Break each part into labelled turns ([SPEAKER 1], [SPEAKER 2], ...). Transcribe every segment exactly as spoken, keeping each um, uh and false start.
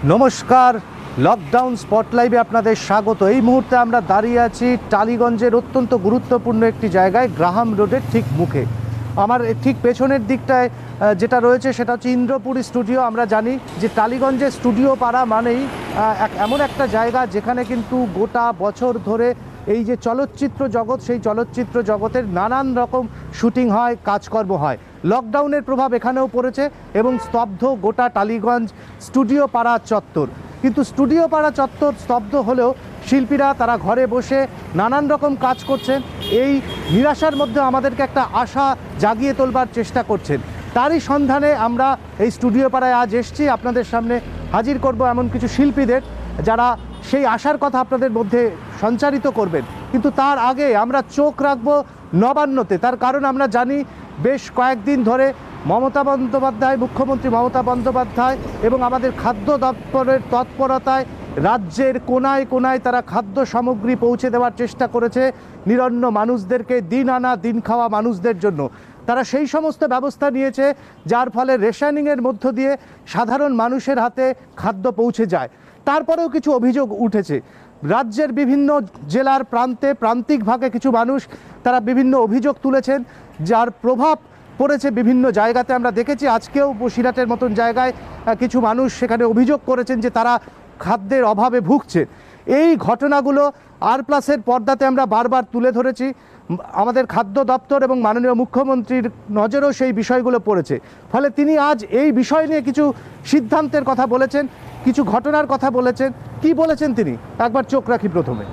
[SPEAKER 1] নমস্কার, লকডাউন স্পটলাইভে আপনাদের স্বাগত। এই মুহূর্তে আমরা দাঁড়িয়ে আছি টালিগঞ্জের অত্যন্ত গুরুত্বপূর্ণ একটি জায়গায়, গ্রাহাম রোডের ঠিক মুখে। আমার ঠিক পেছনের দিকটায় যেটা রয়েছে সেটা হচ্ছে ইন্দ্রপুরী স্টুডিও। আমরা জানি যে টালিগঞ্জের স্টুডিও পাড়া মানেই এমন একটা জায়গা যেখানে কিন্তু গোটা বছর ধরে এই যে চলচ্চিত্র জগৎ, সেই চলচ্চিত্র জগতের নানান রকম শুটিং হয়, কাজকর্ম হয়। লকডাউনের প্রভাব এখানেও পড়েছে এবং স্তব্ধ গোটা টালিগঞ্জ স্টুডিও পাড়া চত্বর। কিন্তু স্টুডিও পাড়া চত্বর স্তব্ধ হলেও শিল্পীরা তারা ঘরে বসে নানান রকম কাজ করছেন। এই নিরাশার মধ্যে আমাদেরকে একটা আশা জাগিয়ে তোলবার চেষ্টা করছেন। তারই সন্ধানে আমরা এই স্টুডিও পাড়ায় আজ এসেছি। আপনাদের সামনে হাজির করব এমন কিছু শিল্পীদের যারা সেই আশার কথা আপনাদের মধ্যে সঞ্চারিত করবেন। কিন্তু তার আগে আমরা চোখ রাখব নবান্নতে। তার কারণ আমরা জানি বেশ কয়েকদিন ধরে মমতা বন্দ্যোপাধ্যায়, মুখ্যমন্ত্রী মমতা বন্দ্যোপাধ্যায় এবং আমাদের খাদ্য দপ্তরের তৎপরতায় রাজ্যের কোনায় কোনায় তারা খাদ্য সামগ্রী পৌঁছে দেওয়ার চেষ্টা করেছে নিরন্ন মানুষদেরকে, দিন আনা দিন খাওয়া মানুষদের জন্য। তারা সেই সমস্ত ব্যবস্থা নিয়েছে যার ফলে রেশনিংয়ের মধ্য দিয়ে সাধারণ মানুষের হাতে খাদ্য পৌঁছে যায়। তারপরেও কিছু অভিযোগ উঠেছে। রাজ্যের বিভিন্ন জেলার প্রান্তে প্রান্তিক ভাগে কিছু মানুষ তারা বিভিন্ন অভিযোগ তুলেছেন, যার প্রভাব পড়েছে বিভিন্ন জায়গাতে। আমরা দেখেছি আজকেও বসিরহাটের মতন জায়গায় কিছু মানুষ সেখানে অভিযোগ করেছেন যে তারা খাদ্যের অভাবে ভুগছে। এই ঘটনাগুলো আর প্লাসের পর্দাতে আমরা বারবার তুলে ধরেছি। আমাদের খাদ্য দপ্তর এবং মাননীয় মুখ্যমন্ত্রীর নজরেও সেই বিষয়গুলো পড়েছে। ফলে তিনি আজ এই বিষয় নিয়ে কিছু সিদ্ধান্তের কথা বলেছেন, কিছু ঘটনার কথা বলেছেন। কি বলেছেন তিনি একবার চোখ রাখি প্রথমে।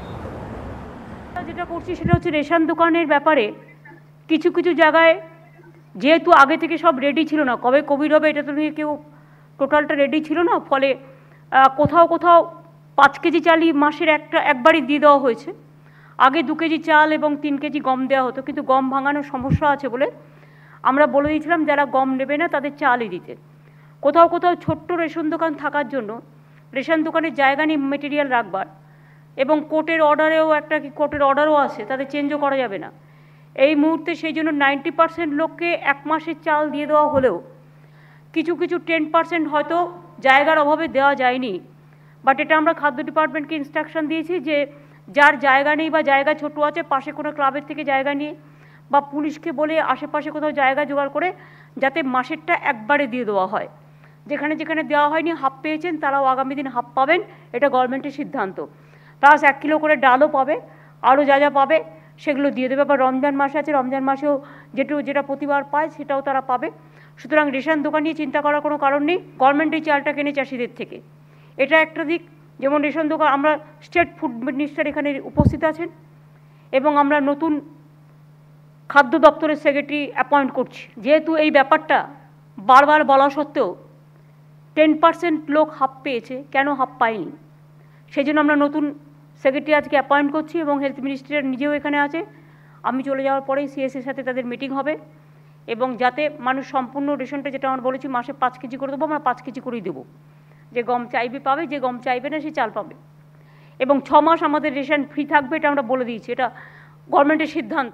[SPEAKER 2] যেটা করছি সেটা হচ্ছে রেশন দোকানের ব্যাপারে কিছু কিছু জায়গায় যেহেতু আগে থেকে সব রেডি ছিল না, কবে কোভিড হবে এটা তো নিয়ে কেউ টোটালটা রেডি ছিল না, ফলে কোথাও কোথাও পাঁচ কেজি চালই মাসের একটা একবারই দিয়ে দেওয়া হয়েছে। আগে দু কেজি চাল এবং তিন কেজি গম দেওয়া হতো, কিন্তু গম ভাঙানোর সমস্যা আছে বলে আমরা বলে দিয়েছিলাম যারা গম নেবে না তাদের চালই দিতে। কোথাও কোথাও ছোট্ট রেশন দোকান থাকার জন্য রেশন দোকানের জায়গা নিয়ে মেটেরিয়াল রাখবার, এবং কোর্টের অর্ডারেও একটা কি কোর্টের অর্ডারও আছে, তাদের চেঞ্জও করা যাবে না এই মুহূর্তে। সেই জন্য নাইনটি পার্সেন্ট লোককে এক মাসের চাল দিয়ে দেওয়া হলেও কিছু কিছু টেন পার্সেন্ট হয়তো জায়গার অভাবে দেওয়া যায়নি। বাট এটা আমরা খাদ্য ডিপার্টমেন্টকে ইনস্ট্রাকশন দিয়েছি যে যার জায়গা নেই বা জায়গা ছোট আছে পাশে কোনো ক্লাবের থেকে জায়গা নিয়ে বা পুলিশকে বলে আশেপাশে কোথাও জায়গা জোগাড় করে যাতে মাসেরটা একবারে দিয়ে দেওয়া হয়। যেখানে যেখানে দেওয়া হয়নি হাফ পেয়েছেন তারাও আগামী দিন হাফ পাবেন, এটা গভর্নমেন্টের সিদ্ধান্ত। প্লাস এক কিলো করে ডালও পাবে, আরও যা যা পাবে সেগুলো দিয়ে দেবে। আবার রমজান মাস আছে, রমজান মাসেও যেটু যেটা প্রতিবার পায় সেটাও তারা পাবে। সুতরাং রেশন দোকান নিয়ে চিন্তা করার কোনো কারণ নেই, গভর্নমেন্ট এই চালটা কেনে চাষিদের থেকে, এটা একটা দিক। যেমন রেশন দোকান, আমরা স্টেট ফুড মিনিস্টার এখানে উপস্থিত আছেন এবং আমরা নতুন খাদ্য দপ্তরের সেক্রেটারি অ্যাপয়েন্ট করছি। যেহেতু এই ব্যাপারটা বারবার বলা সত্ত্বেও টেন পার্সেন্ট লোক হাফ পেয়েছে, কেন হাফ পায়নি, সেই জন্য আমরা নতুন সেক্রেটারি আজকে অ্যাপয়েন্ট করছি এবং হেলথ মিনিস্টার নিজেও এখানে আছে। আমি চলে যাওয়ার পরেই সিএসের সাথে তাদের মিটিং হবে এবং যাতে মানুষ সম্পূর্ণ রেশনটা, যেটা আমরা বলেছি মাসে পাঁচ কেজি করে দেবো, আমরা পাঁচ কেজি করেই দেবো। যে গম চাইবে পাবে, যে গম চাইবে না সে চাল পাবে। এবং ছ মাস আমাদের রেশন ফ্রি থাকবে, এটা আমরা বলে দিয়েছি, এটা গভর্নমেন্টের সিদ্ধান্ত।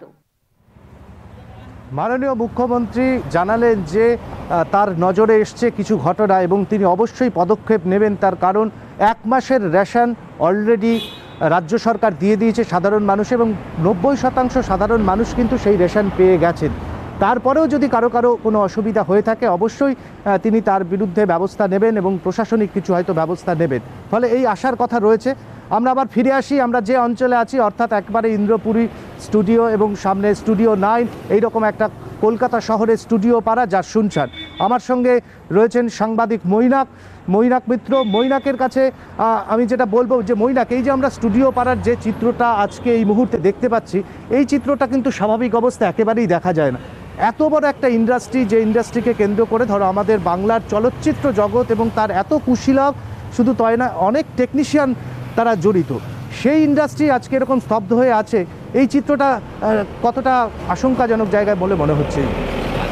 [SPEAKER 1] মাননীয় মুখ্যমন্ত্রী জানালেন যে তার নজরে এসছে কিছু ঘটনা এবং তিনি অবশ্যই পদক্ষেপ নেবেন। তার কারণ এক মাসের রেশন অলরেডি রাজ্য সরকার দিয়ে দিয়েছে সাধারণ মানুষ এবং নব্বই শতাংশ সাধারণ মানুষ কিন্তু সেই রেশন পেয়ে গেছেন। তারপরেও যদি কারো কারো কোনো অসুবিধা হয়ে থাকে অবশ্যই তিনি তার বিরুদ্ধে ব্যবস্থা নেবেন এবং প্রশাসনিক কিছু হয়তো ব্যবস্থা নেবেন। ফলে এই আশার কথা রয়েছে। আমরা আবার ফিরে আসি, আমরা যে অঞ্চলে আছি অর্থাৎ একবারে ইন্দ্রপুরী স্টুডিও এবং সামনে স্টুডিও নাইন, এইরকম একটা কলকাতা শহরের স্টুডিও পাড়া যার শুনছেন। আমার সঙ্গে রয়েছেন সাংবাদিক মৈনাক মৈনাক মিত্র। মৈনাকের কাছে আমি যেটা বলবো যে মৈনাক, এই যে আমরা স্টুডিও পাড়ার যে চিত্রটা আজকে এই মুহূর্তে দেখতে পাচ্ছি, এই চিত্রটা কিন্তু স্বাভাবিক অবস্থা একেবারেই দেখা যায় না। এত বড় একটা ইন্ডাস্ট্রি, যে ইন্ডাস্ট্রিকে কেন্দ্র করে ধরো আমাদের বাংলার চলচ্চিত্র জগৎ এবং তার এত কুশীলব, শুধু তাই না অনেক টেকনিশিয়ান তারা জড়িত, সেই ইন্ডাস্ট্রি আজকে এরকম স্তব্ধ হয়ে আছে। এই চিত্রটা কতটা আশঙ্কাজনক জায়গায় বলে মনে হচ্ছে?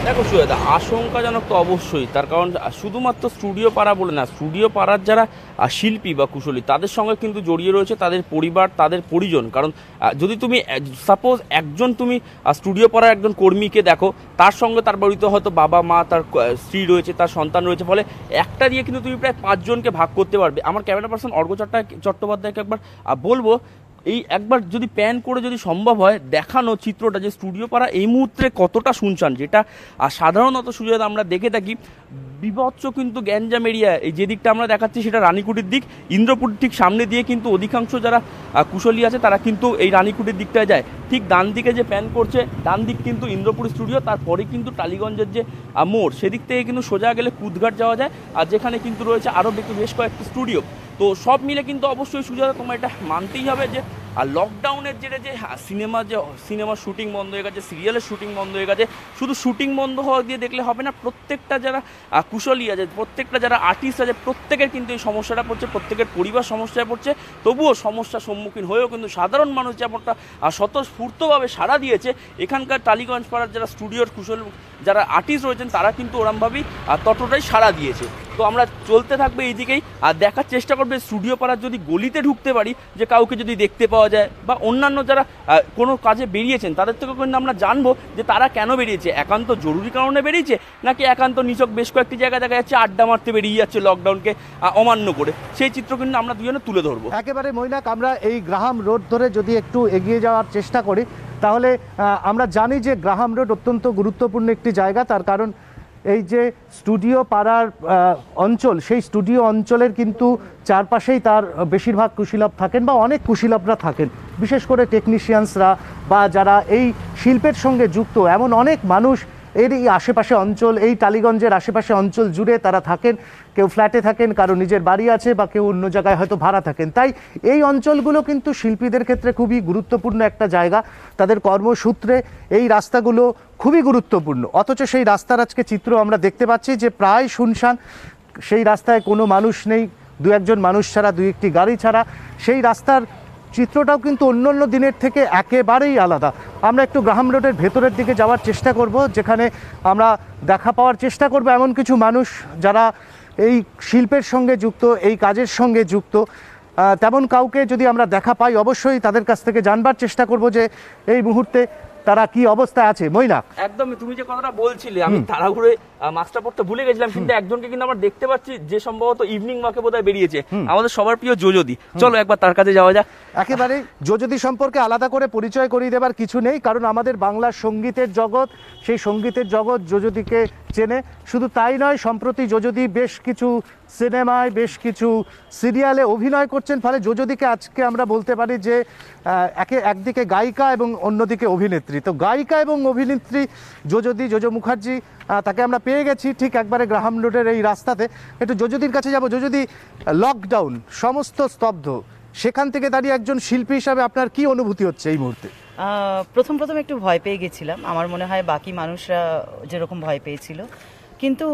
[SPEAKER 3] দেখো সুয়েদা, আশঙ্কাজনক তো অবশ্যই, তার কারণ শুধুমাত্র স্টুডিও পাড়া বলে না, স্টুডিও পাড়ার যারা শিল্পী বা কুশলী তাদের সঙ্গে কিন্তু জড়িয়ে রয়েছে তাদের পরিবার, তাদের পরিজন। কারণ যদি তুমি সাপোজ একজন তুমি স্টুডিও পাড়ার একজন কর্মীকে দেখো, তার সঙ্গে তার বাড়িতে হয়তো বাবা মা, তার স্ত্রী রয়েছে, তার সন্তান রয়েছে, ফলে একটা দিয়ে কিন্তু তুমি প্রায় পাঁচজনকে ভাগ করতে পারবে। আমার ক্যামেরা পার্সন অর্ঘ চট্টোপাধ্যায়কে একবার বলবো এই একবার যদি প্যান করে যদি সম্ভব হয় দেখানো চিত্রটা, যে স্টুডিও পাড়া এই মুহূর্তে কতটা শুনশান, যেটা সাধারণত সুযোগ আমরা দেখে থাকি বিভৎস কিন্তু গ্যাঞ্জাম এরিয়া। এই যে দিকটা আমরা দেখাচ্ছি সেটা রানীকুটির দিক, ইন্দ্রপুর ঠিক সামনে দিয়ে কিন্তু অধিকাংশ যারা কুশলী আছে তারা কিন্তু এই রানীকুটির দিকটায় যায়। ঠিক ডান দিকে যে প্যান করছে, ডান দিক কিন্তু ইন্দ্রপুর স্টুডিও, তারপরে কিন্তু টালিগঞ্জের যে মোড় সেদিক থেকে কিন্তু সোজা গেলে কুদঘাট যাওয়া যায়, আর যেখানে কিন্তু রয়েছে আরও বেশ কয়েকটি স্টুডিও। তো সব মিলে কিন্তু অবশ্যই সুজাতা তোমার এটা মানতেই হবে যে আর লকডাউনের জেরে যে সিনেমা যে সিনেমার শুটিং বন্ধ হয়ে গেছে, সিরিয়ালের শুটিং বন্ধ হয়ে গেছে, শুধু শুটিং বন্ধ হওয়া দিয়ে দেখলে হবে না, প্রত্যেকটা যারা কুশলী আছে, প্রত্যেকটা যারা আর্টিস্ট আছে, প্রত্যেকের কিন্তু এই সমস্যাটা পড়ছে, প্রত্যেকের পরিবার সমস্যায় পড়ছে। তবুও সমস্যার সম্মুখীন হয়েও কিন্তু সাধারণ মানুষ যেমনটা স্বতঃস্ফূর্তভাবে সাড়া দিয়েছে, এখানকার টালিগঞ্জ পাড়ার যারা স্টুডিওর কুশল যারা আর্টিস্ট রয়েছেন তারা কিন্তু ওরমভাবেই ততটাই সাড়া দিয়েছে। তো আমরা চলতে থাকবে এই দিকেই আর দেখার চেষ্টা করবে স্টুডিও পাড়ার যদি গলিতে ঢুকতে পারি, যে কাউকে যদি দেখতে পাওয়া যায় বা অন্যান্য যারা কোনো কাজে বেরিয়েছেন তাদের থেকে কিন্তু আমরা জানবো যে তারা কেন বেরিয়েছে, একান্ত জরুরি কারণে বেরিয়েছে নাকি একান্ত নিছক বেশ কয়েকটি জায়গায় দেখা যাচ্ছে আড্ডা মারতে বেরিয়ে যাচ্ছে লকডাউনকে অমান্য করে, সেই চিত্র কিন্তু আমরা দুজনে তুলে ধরবো।
[SPEAKER 1] একেবারে মৈনাক, আমরা এই গ্রাহাম রোড ধরে যদি একটু এগিয়ে যাওয়ার চেষ্টা করি তাহলে আমরা জানি যে গ্রাহাম রোড অত্যন্ত গুরুত্বপূর্ণ একটি জায়গা, তার কারণ এই যে স্টুডিও পাড়ার অঞ্চল, সেই স্টুডিও অঞ্চলের কিন্তু চারপাশেই তার বেশিরভাগ কুশীলব থাকেন বা অনেক কুশীলবরা থাকেন, বিশেষ করে টেকনিশিয়ানসরা বা যারা এই শিল্পের সঙ্গে যুক্ত, এমন অনেক মানুষ এর এই আশেপাশে অঞ্চল, এই টালিগঞ্জের আশেপাশে অঞ্চল জুড়ে তারা থাকেন। কেউ ফ্ল্যাটে থাকেন, কারো নিজের বাড়ি আছে, বা কেউ অন্য জায়গায় হয়তো ভাড়া থাকেন। তাই এই অঞ্চলগুলো কিন্তু শিল্পীদের ক্ষেত্রে খুবই গুরুত্বপূর্ণ একটা জায়গা, তাদের কর্মসূত্রে এই রাস্তাগুলো খুবই গুরুত্বপূর্ণ। অথচ সেই রাস্তার আজকে চিত্র আমরা দেখতে পাচ্ছি যে প্রায় শুনশান, সেই রাস্তায় কোনো মানুষ নেই, দু একজন মানুষ ছাড়া, দু একটি গাড়ি ছাড়া। সেই রাস্তার চিত্রটাও কিন্তু অন্য অন্য দিনের থেকে একেবারেই আলাদা। আমরা একটু গ্রাহাম রোডের ভেতরের দিকে যাওয়ার চেষ্টা করব, যেখানে আমরা দেখা পাওয়ার চেষ্টা করব এমন কিছু মানুষ যারা এই শিল্পের সঙ্গে যুক্ত, এই কাজের সঙ্গে যুক্ত। তেমন কাউকে যদি আমরা দেখা পাই অবশ্যই তাদের কাছ থেকে জানবার চেষ্টা করব যে এই মুহূর্তে তারা কি অবস্থায় আছে। মৈনাক,
[SPEAKER 3] একদমই তুমি যে কথাটা বলছিলে, আমি তাড়াহুড়ে মাস্কটা পড়তে ভুলে গেছিলাম, কিন্তু একজনকে কিন্তু আমরা দেখতে পাচ্ছি যে সম্ভবত ইভিনিং ওয়াকে বোধহয় বেরিয়েছে, আমাদের সবার প্রিয় যোজদি। চলো একবার তার কাছে যাওয়া যাক।
[SPEAKER 1] একেবারে যোজদি সম্পর্কে আলাদা করে পরিচয় করিয়ে দেবার কিছু নেই, কারণ আমাদের বাংলার সঙ্গীতের জগৎ, সেই সঙ্গীতের জগৎ যোজদিকে চেনে। শুধু তাই নয়, সম্প্রতি যোজদি বেশ কিছু সিনেমায়, বেশ কিছু সিরিয়ালে অভিনয় করছেন, ফলে যোজদিকে আজকে আমরা বলতে পারি যে একে একদিকে গায়িকা এবং অন্যদিকে অভিনেত্রী। তো গায়িকা এবং অভিনেত্রী যোজদি, যোজো মুখার্জি, তাকে আমরা পেয়ে গেছি ঠিক একবারে গ্রাহাম রোডের এই রাস্তাতে। একটু যোজদির কাছে যাব। যোজদি, লকডাউন, সমস্ত স্তব্ধ, সেখান থেকে দাঁড়িয়ে একজন শিল্পী হিসাবে আপনার কি অনুভূতি হচ্ছে এই মুহূর্তে?
[SPEAKER 4] প্রথম প্রথম একটু ভয় পেয়ে গেছিলাম, আমার মনে হয় বাকি মানুষরা যেরকম ভয় পেয়েছিল, কিন্তু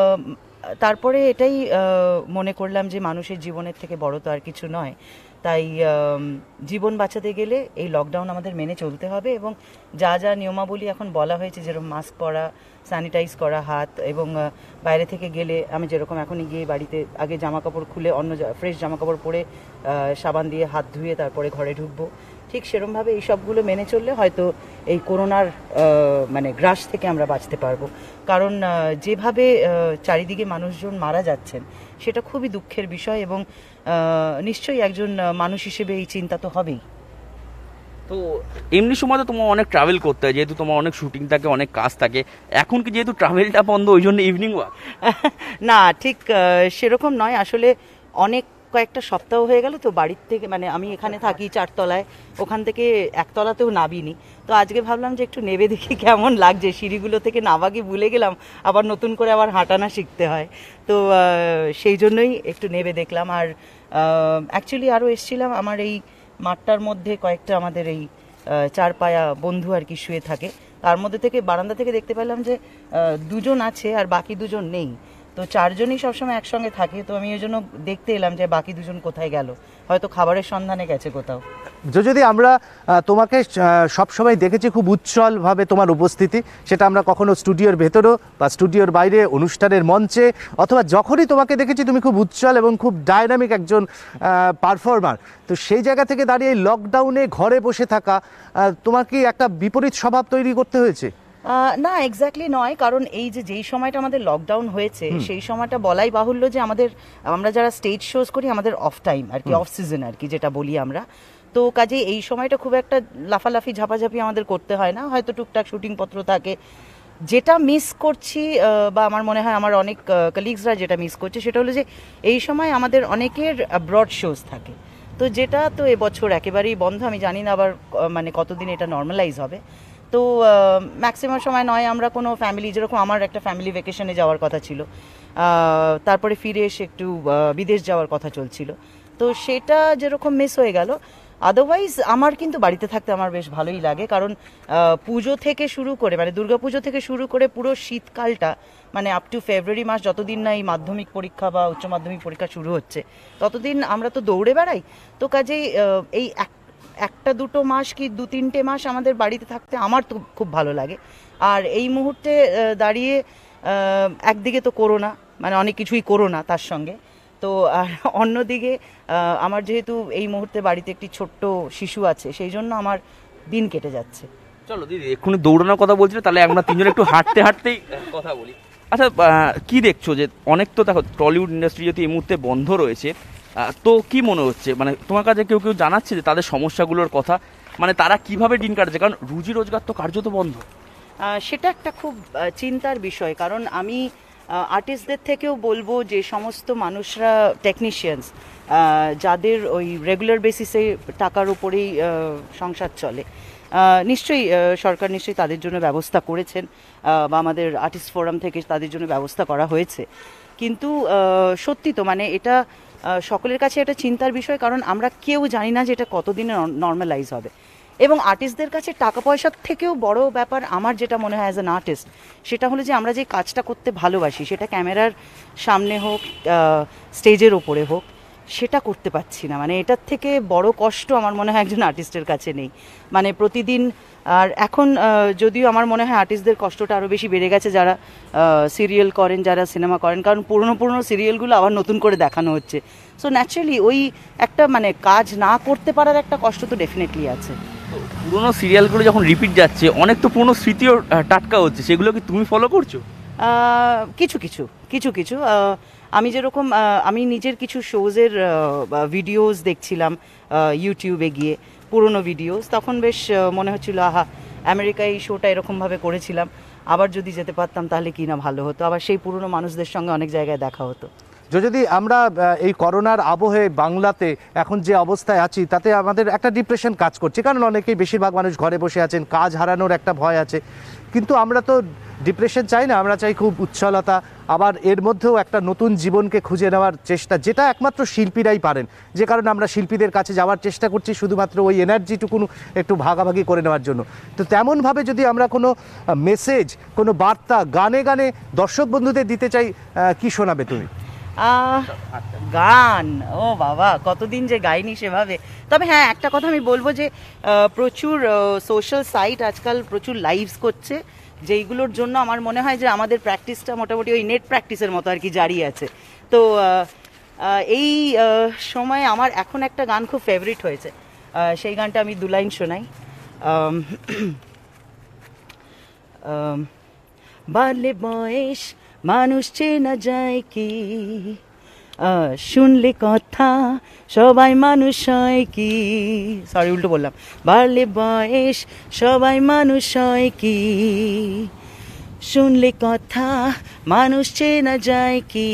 [SPEAKER 4] তারপরে এটাই মনে করলাম যে মানুষের জীবনের থেকে বড় তো আর কিছু নয়। তাই জীবন বাঁচাতে গেলে এই লকডাউন আমাদের মেনে চলতে হবে, এবং যা যা নিয়মাবলী এখন বলা হয়েছে, যেরকম মাস্ক পরা, স্যানিটাইজ করা হাত, এবং বাইরে থেকে গেলে আমি যেরকম এখনই গিয়ে বাড়িতে আগে জামা কাপড় খুলে অন্য ফ্রেশ জামা কাপড় পরে সাবান দিয়ে হাত ধুয়ে তারপরে ঘরে ঢুকবো, ঠিক সেরকমভাবে এই সবগুলো মেনে চললে হয়তো এই করোনার মানে গ্রাস থেকে আমরা বাঁচতে পারবো। কারণ যেভাবে চারিদিকে মানুষজন মারা যাচ্ছেন সেটা খুবই দুঃখের বিষয়, এবং নিশ্চয়ই একজন মানুষ হিসেবে এই চিন্তা তো হবেই।
[SPEAKER 3] তো এমনি সময় তো তোমার অনেক ট্রাভেল করতে হয়, যেহেতু তোমার অনেক শুটিং থাকে, অনেক কাজ থাকে, এখন কি যেহেতু ট্রাভেলটা বন্ধ ওই জন্য ইভিনিং ওয়াক?
[SPEAKER 4] না, ঠিক সেরকম নয়, আসলে অনেক কয়েকটা সপ্তাহ হয়ে গেল তো বাড়ির থেকে, মানে আমি এখানে থাকি চারতলায়, ওখান থেকে একতলাতেও নাবিনি। তো আজকে ভাবলাম যে একটু নেবে দেখি কেমন লাগছে, সিঁড়িগুলো থেকে নাবাকে ভুলে গেলাম, আবার নতুন করে আবার হাঁটানা শিখতে হয়, তো সেই জন্যই একটু নেবে দেখলাম। আর অ্যাকচুয়ালি আরও এসছিলাম, আমার এই মাঠটার মধ্যে কয়েকটা আমাদের এই চার পায়া বন্ধু আর কি শুয়ে থাকে, তার মধ্যে থেকে বারান্দা থেকে দেখতে পেলাম যে দুজন আছে আর বাকি দুজন নেই। তো চারজনই সবসময় একসঙ্গে থাকে, তো আমি ওই জন্য দেখতে এলাম যে বাকি দুজন কোথায় গেল, হয়তো খাবারের সন্ধানে গেছে কোথাও।
[SPEAKER 1] যদি আমরা আহ, তোমাকে সবসময় দেখেছি খুব উজ্জ্বলভাবে তোমার উপস্থিতি, সেটা আমরা কখনো স্টুডিওর ভেতরেও বা স্টুডিওর বাইরে অনুষ্ঠানের মঞ্চে, অথবা যখনই তোমাকে দেখেছি তুমি খুব উজ্জ্বল এবং খুব ডায়নামিক একজন পারফর্মার। তো সেই জায়গা থেকে দাঁড়িয়ে লকডাউনে ঘরে বসে থাকা আহ, তোমার কি একটা বিপরীত স্বভাব তৈরি করতে হয়েছে?
[SPEAKER 4] আহ, না, এক্স্যাক্টলি নয়, কারণ এই যে যেই সময়টা আমাদের লকডাউন হয়েছে সেই সময়টা বলাই বাহুল্য যে আমাদের আমরা যারা স্টেজ শোজ করি আমাদের অফ টাইম আর কি, অফ সিজন আর কি যেটা বলি আমরা। তো কাজে এই সময়টা খুব একটা লাফালাফি ঝাপাঝাপি আমাদের করতে হয় না, হয়তো টুকটাক শুটিং পত্র থাকে। যেটা মিস করছি আহ, বা আমার মনে হয় আমার অনেক কলিগসরা যেটা মিস করছে সেটা হলো যে এই সময় আমাদের অনেকের ব্রড শোজ থাকে, তো যেটা তো এবছর একেবারেই বন্ধ। আমি জানি না আবার আহ, মানে কতদিন এটা নর্মালাইজ হবে। তো ম্যাক্সিমাম সময় নয় আমরা কোনো ফ্যামিলি, যেরকম আমার একটা ফ্যামিলি ভ্যাকেশনে যাওয়ার কথা ছিল, আহ, তারপরে ফিরে এসে একটু আহ, বিদেশ যাওয়ার কথা চলছিল, তো সেটা যেরকম মিস হয়ে গেল। আদারওয়াইজ আমার কিন্তু বাড়িতে থাকতে আমার বেশ ভালোই লাগে, কারণ আহ, পুজো থেকে শুরু করে মানে দুর্গাপুজো থেকে শুরু করে পুরো শীতকালটা মানে আপ টু ফেব্রুয়ারি মাস, যতদিন না এই মাধ্যমিক পরীক্ষা বা উচ্চ মাধ্যমিক পরীক্ষা শুরু হচ্ছে ততদিন আমরা তো দৌড়ে বেড়াই। তো কাজেই আহ, এই এক একটা দুটো মাস কি দু তিনটে মাস আমাদের বাড়িতে থাকতে আমার তো খুব ভালো লাগে। আর এই মুহূর্তে আহ, দাঁড়িয়ে আহ, একদিকে তো করোনা, মানে অনেক কিছুই করোনা তার সঙ্গে, তো আর অন্যদিকে আহ, আমার যেহেতু এই মুহূর্তে বাড়িতে একটি ছোট্ট শিশু আছে, সেই জন্য আমার দিন কেটে যাচ্ছে।
[SPEAKER 3] চলো দিদি, এক্ষুনি দৌড়ানোর কথা বলছিলে, তাহলে আমরা তিনজন একটু হাঁটতে হাঁটতেই কথা বলি। আচ্ছা, আহ, কি দেখছো যে অনেক তো দেখো টলিউড ইন্ডাস্ট্রি যদি এই মুহূর্তে বন্ধ রয়েছে, আহ, তো কি মনে হচ্ছে, মানে তোমার কাছে কেউ কেউ জানাচ্ছে যে তাদের সমস্যাগুলোর কথা, মানে তারা কিভাবে দিন কাটছে, কারণ রুজি রোজগার তো কার্যত বন্ধ।
[SPEAKER 4] আহ, সেটা একটা খুব আহ, চিন্তার বিষয়, কারণ আমি আর্টিস্টদের থেকেও বলবো যে সমস্ত মানুষরা টেকনিশিয়ানস যাদের ওই রেগুলার বেসিসে টাকার উপরেই আহ, সংসার চলে, আহ, নিশ্চয়ই আহ, সরকার নিশ্চয়ই তাদের জন্য ব্যবস্থা করেছেন, আহ, বা আমাদের আর্টিস্ট ফোরাম থেকে তাদের জন্য ব্যবস্থা করা হয়েছে। কিন্তু আহ, সত্যি তো মানে এটা আহ, সকলের কাছে একটা চিন্তার বিষয়, কারণ আমরা কেউ জানি না যে এটা কতদিনে নর্মালাইজ হবে। এবং আর্টিস্টদের কাছে টাকা পয়সার থেকেও বড় ব্যাপার আমার যেটা মনে হয় অ্যাজ অ্যান আর্টিস্ট, সেটা হলো যে আমরা যে কাজটা করতে ভালোবাসি, সেটা ক্যামেরার সামনে হোক স্টেজের ওপরে হোক, সেটা করতে পারছি না। মানে এটার থেকে বড় কষ্ট আমার মনে হয় একজন আর্টিস্টের কাছে নেই। মানে প্রতিদিন, আর এখন আহ, যদিও আমার মনে হয় আর্টিস্টদের কষ্টটা আরও বেশি বেড়ে গেছে যারা সিরিয়াল করেন, যারা সিনেমা করেন, কারণ পুরনো পুরনো সিরিয়ালগুলো আবার নতুন করে দেখানো হচ্ছে। সো ন্যাচারালি ওই একটা মানে কাজ না করতে পারার একটা কষ্ট তো ডেফিনেটলি আছে।
[SPEAKER 3] পুরোনো সিরিয়ালগুলো যখন রিপিট যাচ্ছে, অনেক তো পুরোনো স্মৃতিও আহ, টাটকা হচ্ছে, সেগুলো কি তুমি ফলো করছো?
[SPEAKER 4] আহ, কিছু কিছু কিছু কিছু আহ, আমি যেরকম আহ, আমি নিজের কিছু শোজের ভিডিওস দেখছিলাম আহ, ইউটিউবে গিয়ে, পুরনো ভিডিওস, তখন বেশ আহ, মনে হচ্ছিল আহা, আমেরিকায় এই শোটা এরকমভাবে করেছিলাম, আবার যদি যেতে পারতাম তাহলে কি না ভালো হতো, আবার সেই পুরনো মানুষদের সঙ্গে অনেক জায়গায় দেখা হতো।
[SPEAKER 1] যদি আমরা আহ, এই করোনার আবহে বাংলাতে এখন যে অবস্থায় আছি, তাতে আমাদের একটা ডিপ্রেশন কাজ করছে, কারণ অনেকেই, বেশিরভাগ মানুষ ঘরে বসে আছেন, কাজ হারানোর একটা ভয় আছে। কিন্তু আমরা তো ডিপ্রেশন চাই না, আমরা চাই খুব উচ্ছলতা, আবার এর মধ্যেও একটা নতুন জীবনকে খুঁজে নেওয়ার চেষ্টা, যেটা একমাত্র শিল্পীরাই পারেন। যে কারণে আমরা শিল্পীদের কাছে যাওয়ার চেষ্টা করছি শুধুমাত্র ওই এনার্জিটুকু একটু ভাগাভাগি করে নেওয়ার জন্য। তো তেমনভাবে যদি আমরা কোনো মেসেজ, কোনো বার্তা গানে গানে দর্শক বন্ধুদের দিতে চাই, আহ, কি শোনাবে তুমি?
[SPEAKER 4] আহ, গান, ও বাবা, কতদিন যে গাইনি সেভাবে। তবে হ্যাঁ, একটা কথা আমি বলবো যে আহ, প্রচুর সোশ্যাল সাইট আজকাল প্রচুর লাইভস করছে, যেইগুলোর জন্য আমার মনে হয় যে আমাদের প্র্যাকটিসটা মোটামুটি ওই নেট প্র্যাকটিসের মতো আর কি জারি আছে। তো আহ, আহ, এই আহ, সময় আমার এখন একটা গান খুব ফেভারিট হয়েছে, আহ, সেই গানটা আমি দু লাইন শোনাই। আম, আম, বাড়লে বয়স মানুষ চেনা যায় কি, আহ, শুনলে কথা সবাই মানুষ হয় কি, সরি উল্টো বললাম, বাড়লে বয়স সবাই মানুষ হয় কি, শুনলে কথা মানুষ চেনা যায় কি,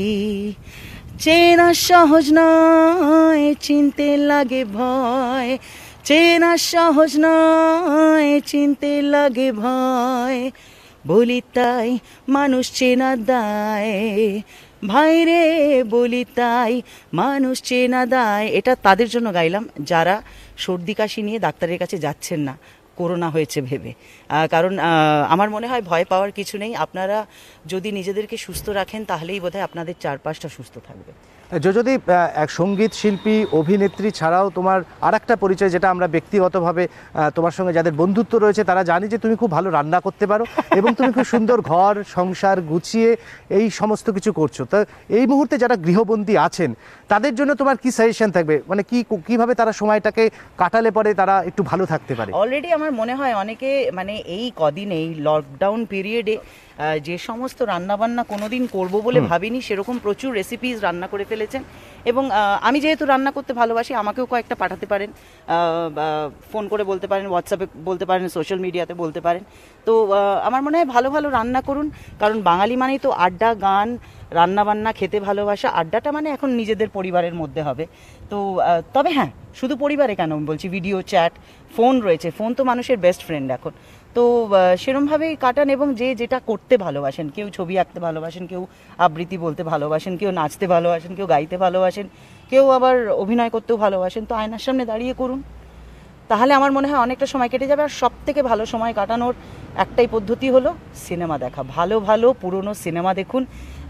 [SPEAKER 4] চেনা সহজ নয় চিনতে লাগে ভয়, চেনা সহজ নয় চিনতে লাগে ভয়, বলি তাই মানুষ চেনা দায়, ভাইরে বলি তাই মানুষ চেনা দায়। এটা তাদের জন্য গাইলাম যারা সর্দি কাশি নিয়ে ডাক্তারের কাছে যাচ্ছেন না করোনা হয়েছে ভেবে, কারণ আমার মনে হয় ভয় পাওয়ার কিছু নেই। আপনারা যদি নিজেদেরকে সুস্থ রাখেন তাহলেই বোধহয় আপনাদের চারপাশটা সুস্থ থাকবে।
[SPEAKER 1] যদি এক সঙ্গীত শিল্পী অভিনেত্রী ছাড়াও তোমার আর একটা পরিচয়, যেটা আমরা ব্যক্তিগতভাবে তোমার সঙ্গে যাদের বন্ধুত্ব রয়েছে তারা জানি যে তুমি খুব ভালো রান্না করতে পারো এবং তুমি খুব সুন্দর ঘর সংসার গুছিয়ে এই সমস্ত কিছু করছো। তো এই মুহূর্তে যারা গৃহবন্দী আছেন তাদের জন্য তোমার কি সাজেশন থাকবে, মানে কি কিভাবে তারা সময়টাকে কাটালে পরে তারা একটু ভালো থাকতে পারে?
[SPEAKER 4] অলরেডি আমার মনে হয় অনেকে মানে এই কদিন এই লকডাউন পিরিয়ডে যে সমস্ত রান্নাবান্না কোনোদিন করব বলে ভাবিনি সেরকম প্রচুর রেসিপিস রান্না করে ফেলেছেন। এবং আমি যেহেতু রান্না করতে ভালোবাসি আমাকেও কয়েকটা পাঠাতে পারেন, ফোন করে বলতে পারেন, হোয়াটসঅ্যাপে বলতে পারেন, সোশ্যাল মিডিয়াতে বলতে পারেন। তো আমার মনে হয় ভালো ভালো রান্না করুন, কারণ বাঙালি মানেই তো আড্ডা, গান, রান্নাবান্না, খেতে ভালোবাসা। আড্ডাটা মানে এখন নিজেদের পরিবারের মধ্যে হবে। তো তবে হ্যাঁ, শুধু পরিবারে কেন বলছি, ভিডিও চ্যাট, ফোন রয়েছে, ফোন তো মানুষের বেস্ট ফ্রেন্ড এখন। তো সেরমভাবেই কাটান এবং যে যেটা করতে ভালোবাসেন, কেউ ছবি আঁকতে ভালোবাসেন, কেউ আবৃত্তি বলতে ভালোবাসেন, কেউ নাচতে ভালোবাসেন, কেউ গাইতে ভালোবাসেন, কেউ আবার অভিনয় করতেও ভালোবাসেন, তো আয়নার সামনে দাঁড়িয়ে করুন, তাহলে আমার মনে হয় অনেকটা সময় কেটে যাবে। আর সব থেকে ভালো সময় কাটানোর একটাই পদ্ধতি হলো সিনেমা দেখা। ভালো ভালো পুরনো সিনেমা দেখুন,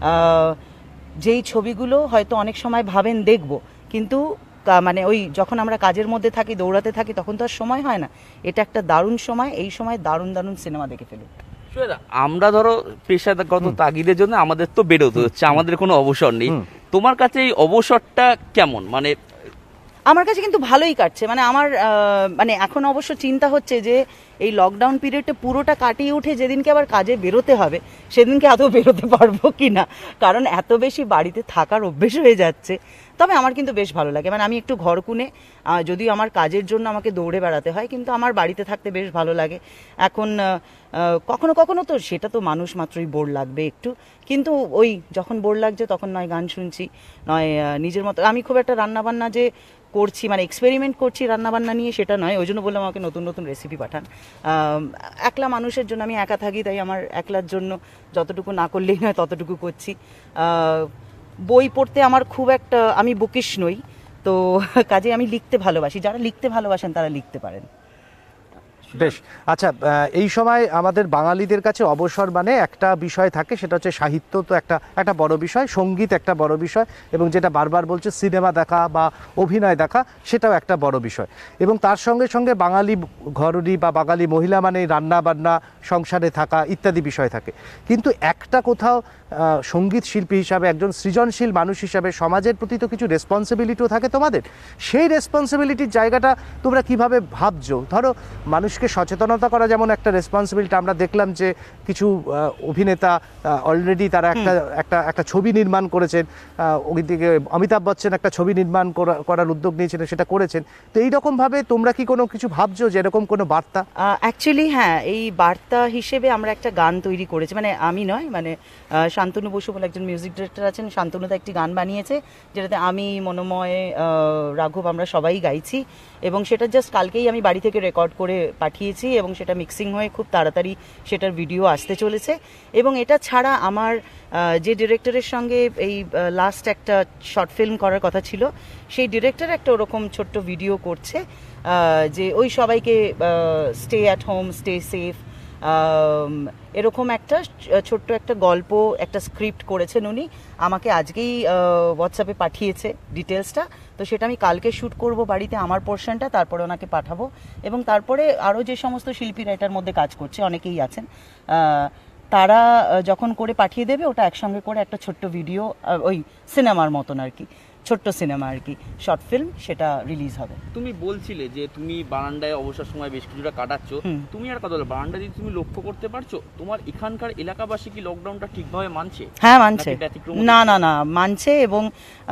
[SPEAKER 4] যেই ছবিগুলো হয়তো অনেক সময় ভাবেন দেখব, কিন্তু মানে ওই যখন আমরা কাজের মধ্যে থাকি, দৌড়াতে থাকি, তখন তো আর সময় হয় না। এটা একটা দারুণ সময়, এই সময় দারুণ দারুণ সিনেমা দেখে ফেলুন।
[SPEAKER 3] আমরা ধরো পেশাগত তাগিদের জন্য আমাদের তো বেরোতে হচ্ছে, আমাদের কোনো অবসর নেই। তোমার কাছে এই অবসরটা কেমন? মানে
[SPEAKER 4] আমার কাছে কিন্তু ভালোই কাটছে। মানে আমার মানে এখন অবশ্য চিন্তা হচ্ছে যে এই লকডাউন পিরিয়ডটা পুরোটা কাটিয়ে উঠে যেদিনকে আবার কাজে বেরোতে হবে সেদিনকে আদৌ বেরোতে পারবো কি না, কারণ এত বেশি বাড়িতে থাকার অভ্যেস হয়ে যাচ্ছে। তবে আমার কিন্তু বেশ ভালো লাগে, মানে আমি একটু ঘরকুনে, যদিও আমার কাজের জন্য আমাকে দৌড়ে বেড়াতে হয়, কিন্তু আমার বাড়িতে থাকতে বেশ ভালো লাগে। এখন কখনো কখনো তো সেটা তো মানুষ মাত্রই বোর লাগবে একটু, কিন্তু ওই যখন বোর লাগছে তখন নয় গান শুনছি, নয় নিজের মতো। আমি খুব একটা রান্নাবান্না যে করছি, মানে এক্সপেরিমেন্ট করছি রান্নাবান্না নিয়ে, সেটা নয়। ওই জন্য বললাম আমাকে নতুন নতুন রেসিপি পাঠান। একলা মানুষের জন্য, আমি একা থাকি, তাই আমার একলার জন্য যতটুকু না করলেই নয় ততটুকু করছি। বই পড়তে আমার খুব একটা, আমি বুকিশ নই, তো কাজে আমি লিখতে ভালোবাসি। যারা লিখতে ভালোবাসেন তারা লিখতে পারেন।
[SPEAKER 1] বেশ, আচ্ছা, এই সময় আমাদের বাঙালিদের কাছে অবসর মানে একটা বিষয় থাকে, সেটা হচ্ছে সাহিত্য, তো একটা একটা বড় বিষয়, সঙ্গীত একটা বড় বিষয়, এবং যেটা বারবার বলছে সিনেমা দেখা বা অভিনয় দেখা, সেটাও একটা বড় বিষয়। এবং তার সঙ্গে সঙ্গে বাঙালি ঘরণী বা বাঙালি মহিলা মানে রান্না বান্না, সংসারে থাকা ইত্যাদি বিষয় থাকে। কিন্তু একটা কোথাও সঙ্গীত শিল্পী হিসাবে, একজন সৃজনশীল মানুষ হিসাবে সমাজের প্রতি তো কিছু রেসপন্সিবিলিটিও থাকে তোমাদের। সেই রেসপন্সিবিলিটির জায়গাটা তোমরা কিভাবে ভাবছো? ধরো, মানুষকে সচেতনতা করা যেমন একটা রেসপন্সিবিলিটি, আমরা দেখলাম যে কিছু অভিনেতা অলরেডি তারা একটা একটা একটা ছবি নির্মাণ করেছেন, ওইদিকে অমিতাভ বচ্চন একটা ছবি নির্মাণ করার উদ্যোগ নিয়েছিলেন, সেটা করেছেন। তো এইরকমভাবে তোমরা কি কোনো কিছু ভাবছো, যে এরকম কোনো বার্তা?
[SPEAKER 4] অ্যাকচুয়ালি হ্যাঁ, এই বার্তা হিসেবে আমরা একটা গান তৈরি করেছি, মানে আমি নয়, মানে শান্তনু বসু বলে একজন মিউজিক ডিরেক্টর আছেন, শান্তনুদা একটি গান বানিয়েছে, যেটাতে আমি, মনোময়, রাঘব, আমরা সবাই গাইছি। এবং সেটা জাস্ট কালকেই আমি বাড়ি থেকে রেকর্ড করে পাঠিয়েছি, এবং সেটা মিক্সিং হয়ে খুব তাড়াতাড়ি সেটার ভিডিও আসতে চলেছে। এবং এটা ছাড়া আমার যে ডিরেক্টরের সঙ্গে এই লাস্ট একটা শর্ট ফিল্ম করার কথা ছিল, সেই ডিরেক্টর একটা ওরকম ছোট্ট ভিডিও করছে, যে ওই সবাইকে stay at home, stay safe, এরকম একটা ছোট্ট একটা গল্প, একটা স্ক্রিপ্ট করেছেন উনি, আমাকে আজকেই হোয়াটসঅ্যাপে পাঠিয়েছে ডিটেলসটা। তো সেটা আমি কালকে শ্যুট করব বাড়িতে, আমার পোর্শনটা, তারপরে ওনাকে পাঠাবো। এবং তারপরে আরও যে সমস্ত শিল্পীরা এটার মধ্যে কাজ করছে, অনেকেই আছেন, তারা যখন করে পাঠিয়ে দেবে, ওটা একসঙ্গে করে একটা ছোট্ট ভিডিও, ওই সিনেমার মতন আর কি, ছোট্ট সিনেমা আর কি, শর্ট ফিল্ম, সেটা রিলিজ হবে।
[SPEAKER 3] তুমি বলছিলে যে তুমি বারান্দায় অবসর সময় বেশ কিছুটা কাটাচ্ছ, তুমি আর কথা বলো, বারান্দা যদি তুমি লক্ষ্য করতে পারছো, তোমার এখানকার এলাকাবাসী কি লকডাউনটা ঠিকভাবে মানছে?
[SPEAKER 4] হ্যাঁ, মানছে। না না না মানছে, এবং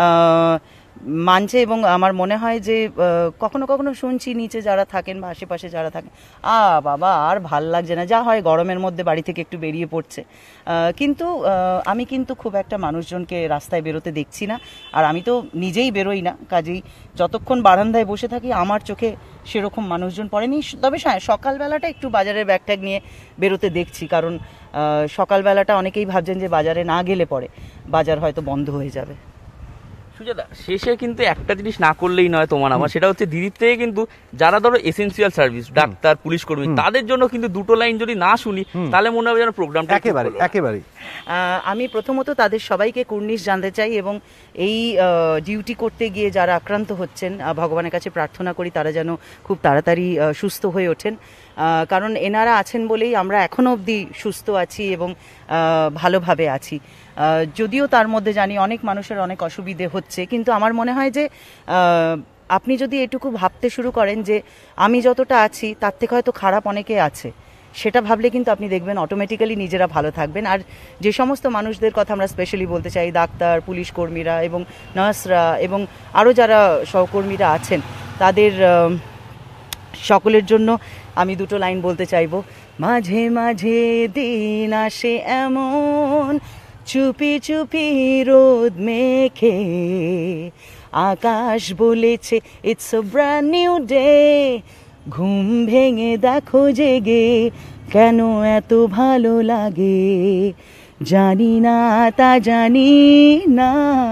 [SPEAKER 4] মানছে। এবং আমার মনে হয় যে কখনো কখনো শুনছি নিচে যারা থাকেন বা আশেপাশে যারা থাকেন, আ বাবা আর ভাল লাগছে না, যা হয় গরমের মধ্যে বাড়ি থেকে একটু বেরিয়ে পড়ছে। কিন্তু আমি কিন্তু খুব একটা মানুষজনকে রাস্তায় বেরোতে দেখছি না, আর আমি তো নিজেই বেরোই না, কাজেই যতক্ষণ বারান্দায় বসে থাকি আমার চোখে সেরকম মানুষজন পড়েনি। তবে হ্যাঁ, সকালবেলাটা একটু বাজারের ব্যাগ ট্যাগ নিয়ে বেরোতে দেখছি, কারণ সকালবেলাটা অনেকেই ভাবছেন যে বাজারে না গেলে পরে বাজার হয়তো বন্ধ হয়ে যাবে।
[SPEAKER 3] সুজাতা, শেষে কিন্তু একটা জিনিস না করলেই নয় তোমার আমার, সেটা হচ্ছে দিদির থেকে কিন্তু যারা ধরো এসেন্সিয়াল সার্ভিস, ডাক্তার, পুলিশ কর্মী, তাদের জন্য কিন্তু দুটো লাইন যদি না শুনি তাহলে মনে হবে যেন প্রোগ্রামটা
[SPEAKER 1] একেবারে একেবারে
[SPEAKER 4] আহ, আমি প্রথমত তাদের সবাইকে কুর্নিশ জানতে চাই এবং এই ডিউটি করতে গিয়ে যারা আক্রান্ত হচ্ছেন, আহ, ভগবানের কাছে প্রার্থনা করি তারা যেন খুব তাড়াতাড়ি আহ, সুস্থ হয়ে ওঠেন। আহ, কারণ এনারা আছেন বলেই আমরা এখনও অবধি সুস্থ আছি এবং আহ, ভালোভাবে আছি। আহ, যদিও তার মধ্যে জানি অনেক মানুষের অনেক অসুবিধে হচ্ছে, কিন্তু আমার মনে হয় যে আহ, আপনি যদি এটুকু ভাবতে শুরু করেন যে আমি যতটা আছি তার থেকে হয়তো খারাপ অনেকে আছে, সেটা ভাবলে কিন্তু আপনি দেখবেন অটোমেটিক্যালি নিজেরা ভালো থাকবেন। আর যে সমস্ত মানুষদের কথা আমরা স্পেশালি বলতে চাই, ডাক্তার, পুলিশ কর্মীরা এবং নার্সরা এবং আরও যারা সহকর্মীরা আছেন, তাদের আহ, সকলের জন্য আমি দুটো লাইন বলতে চাইবো। মাঝে মাঝে দিন আসে এমন, চুপি চুপি রোদ মেখে, আকাশ বলেছে it's a brand new day, ঘুম ভেঙে দেখো জেগে কেন এত ভালো লাগে, জানি না তা জানি না,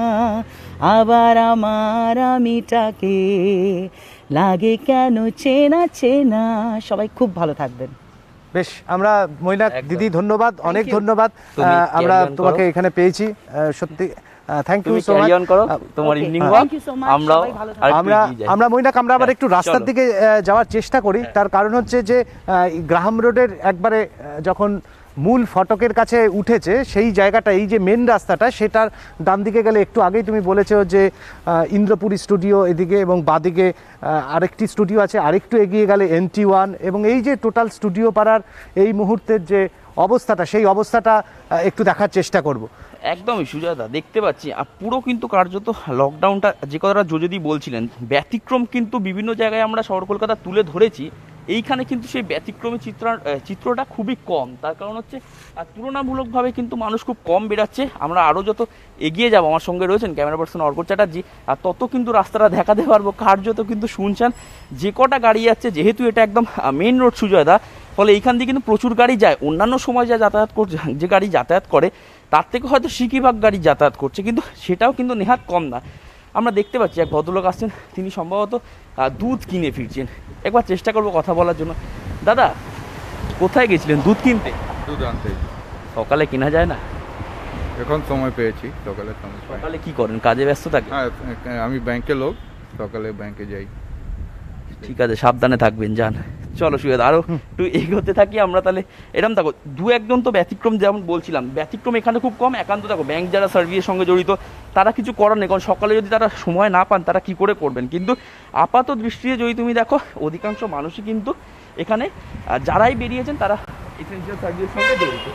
[SPEAKER 4] আবার আমার আমিটাকে লাগে কেন চেনা চেনা। সবাই খুব ভালো থাকবেন।
[SPEAKER 1] বেশ, আমরা মৈনাক
[SPEAKER 3] একদম।
[SPEAKER 1] দিদি ধন্যবাদ, অনেক
[SPEAKER 4] you.
[SPEAKER 1] ধন্যবাদ।
[SPEAKER 3] তুমি
[SPEAKER 1] আহ, আমরা
[SPEAKER 3] carry on
[SPEAKER 1] তোমাকে
[SPEAKER 3] করো।
[SPEAKER 1] এখানে পেয়েছি, আহ, সত্যি থ্যাংক ইউ
[SPEAKER 3] তুমি
[SPEAKER 1] সো মাচ।
[SPEAKER 3] ক্যারি অন করো তোমার
[SPEAKER 4] Okay.
[SPEAKER 3] Evening
[SPEAKER 4] Thank
[SPEAKER 3] walk,
[SPEAKER 4] you so much.
[SPEAKER 3] আমরাও
[SPEAKER 4] সবাই ভালো থাকো।
[SPEAKER 3] আরেকটু
[SPEAKER 1] আমরা
[SPEAKER 3] এগিয়ে যাই।
[SPEAKER 1] আমরা মৈনাক আমরা আবার
[SPEAKER 3] হ্যাঁ,
[SPEAKER 1] একটু রাস্তার
[SPEAKER 3] চলো।
[SPEAKER 1] দিকে আহ, যাওয়ার চেষ্টা করি। তার কারণ হচ্ছে যে আহ, এই গ্রাহাম রোডের একবারে আহ, যখন মূল ফটকের কাছে উঠেছে সেই জায়গাটা, এই যে মেন রাস্তাটা, সেটার ডান দিকে গেলে একটু আগেই তুমি বলেছো যে আহ, ইন্দ্রপুরী স্টুডিও এদিকে এবং বাদিকে আহ, আরেকটি স্টুডিও আছে, আরেকটু এগিয়ে গেলে এন টি ওয়ান, এবং এই যে টোটাল স্টুডিও পাড়ার এই মুহূর্তের যে অবস্থাটা, সেই অবস্থাটা আহ, একটু দেখার চেষ্টা করব।
[SPEAKER 3] একদমই সুজাতা, দেখতে পাচ্ছি আর পুরো কিন্তু কার্যত লকডাউনটা যে কথাটা যোজদি বলছিলেন, ব্যতিক্রম কিন্তু বিভিন্ন জায়গায় আমরা শহর কলকাতা তুলে ধরেছি, এইখানে কিন্তু সেই ব্যতিক্রমী চিত্র চিত্রটা খুবই কম। তার কারণ হচ্ছে আর তুলনামূলকভাবে কিন্তু মানুষ খুব কম বেরাচ্ছে। আমরা আরও যত এগিয়ে যাব, আমার সঙ্গে রয়েছেন ক্যামেরা পার্সন অর্ক চ্যাটার্জি, আর তত কিন্তু রাস্তাটা দেখাতে পারবো কার্যত কিন্তু শুনছেন যে কটা গাড়ি যাচ্ছে, যেহেতু এটা একদম মেইন রোড সুজয়দা, ফলে এইখান দিয়ে কিন্তু প্রচুর গাড়ি যায়। অন্যান্য সময় যা যাতায়াত করছে, যে গাড়ি যাতায়াত করে তার থেকে হয়তো সিকিভাগ গাড়ি যাতায়াত করছে, কিন্তু সেটাও কিন্তু নেহাত কম না। আমরা দেখতে পাচ্ছি এক ভদ্রলোক আসছেন, তিনি সম্ভবত আহ, দুধ কিনে ফিরছেন। একবার চেষ্টা করবো কথা বলার জন্য। দাদা, কোথায় গেছিলেন দুধ কিনতে?
[SPEAKER 5] দুধ আনতে
[SPEAKER 3] সকালে কেনা যায় না?
[SPEAKER 5] এখন সময় পেয়েছি, সকালে সময় পাই।
[SPEAKER 3] সকালে কি করেন, কাজে ব্যস্ত থাকে?
[SPEAKER 5] হ্যাঁ, আমি ব্যাংকের লোক, সকালে ব্যাংকে যাই।
[SPEAKER 3] ঠিক আছে, সাবধানে থাকবেন, যান। চলো সুয়েদ, আরো একটু এগোতে থাকি আমরা তাহলে। এরকম দেখো, দু একজন তো ব্যতিক্রম, যেমন বলছিলাম ব্যতিক্রম এখানে খুব কম। একান্ত দেখো, ব্যাংক যারা সার্ভিসের সঙ্গে জড়িত তারা কিছু করার নেই, কারণ সকালে যদি তারা সময় না পান তারা কি করে করবেন। কিন্তু আপাত দৃষ্টিতে যদি তুমি দেখো, অধিকাংশ মানুষই কিন্তু এখানে আহ, যারাই বেরিয়েছেন তারা এসেন্সিয়াল সার্ভিসের সঙ্গে জড়িত।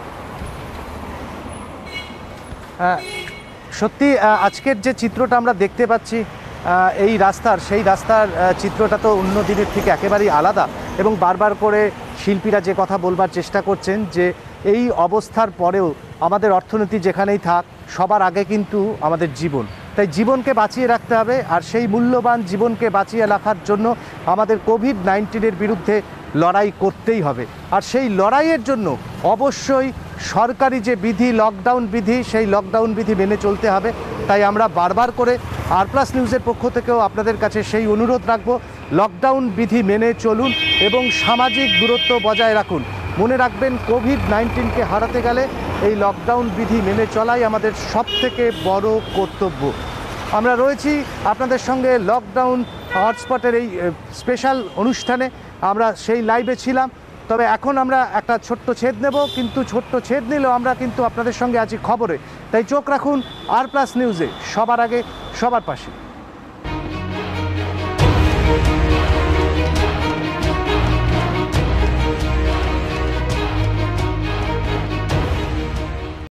[SPEAKER 1] আহ, সত্যি আহ, আজকের যে চিত্রটা আমরা দেখতে পাচ্ছি আহ, এই রাস্তার, সেই রাস্তার আহ, চিত্রটা তো অন্য দিনের থেকে একেবারেই আলাদা। এবং বারবার করে শিল্পীরা যে কথা বলবার চেষ্টা করছেন যে এই অবস্থার পরেও আমাদের অর্থনীতি যেখানেই থাক, সবার আগে কিন্তু আমাদের জীবন। তাই জীবনকে বাঁচিয়ে রাখতে হবে, আর সেই মূল্যবান জীবনকে বাঁচিয়ে রাখার জন্য আমাদের কোভিড নাইন্টিনের বিরুদ্ধে লড়াই করতেই হবে। আর সেই লড়াইয়ের জন্য অবশ্যই সরকারি যে বিধি, লকডাউন বিধি, সেই লকডাউন বিধি মেনে চলতে হবে। তাই আমরা বারবার করে আর প্লাস নিউজের পক্ষ থেকেও আপনাদের কাছে সেই অনুরোধ রাখবো, লকডাউন বিধি মেনে চলুন এবং সামাজিক দূরত্ব বজায় রাখুন। মনে রাখবেন, কোভিড নাইন্টিনকে হারাতে গেলে এই লকডাউন বিধি মেনে চলাই আমাদের সবথেকে বড় কর্তব্য। আমরা রয়েছি আপনাদের সঙ্গে লকডাউন হটস্পটের এই স্পেশাল অনুষ্ঠানে, আমরা সেই লাইভে ছিলাম। তবে এখন আমরা একটা ছোট্ট ছেদ নেব, কিন্তু ছোট্ট ছেদ নিলেও আমরা কিন্তু আপনাদের সঙ্গে আছি খবরে। তাই চোখ রাখুন আর প্লাস নিউজে, সবার আগে সবার পাশে।